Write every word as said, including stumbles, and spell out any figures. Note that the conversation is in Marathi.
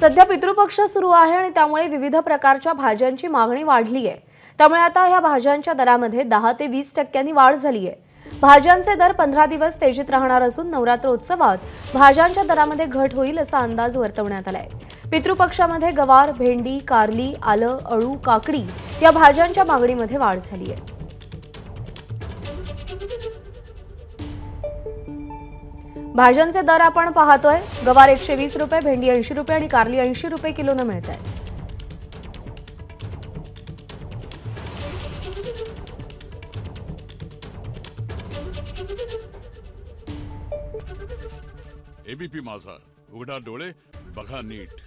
सध्या पितृपक्ष सुरू आहे आणि त्यामुळे विविध प्रकारच्या भाज्यांची मागणी वाढली आहे। त्यामुळे आता ह्या भाज्यांच्या दरामध्ये दहा ते वीस टक्क्यांनी वाढ झाली आहे। भाज्यांचे दर पंधरा दिवस तेजीत राहणार असून नवरात्र उत्सवात भाज्यांच्या दरामध्ये घट होईल असा अंदाज वर्तवण्यात आलाय। पितृपक्षामध्ये गवार, भेंडी, कारली, आलं, अळू, काकडी या भाज्यांच्या मागणीमध्ये वाढ झाली आहे। भाज्यांचे दर आपण पाहतोय। गवार एकशे वीस रुपये, भेंडी ऐंशी रुपये आणि कारली ऐंशी रुपये किलोने मिळत आहे। एबीपी माझा, उघडा डोळे बघा नीट।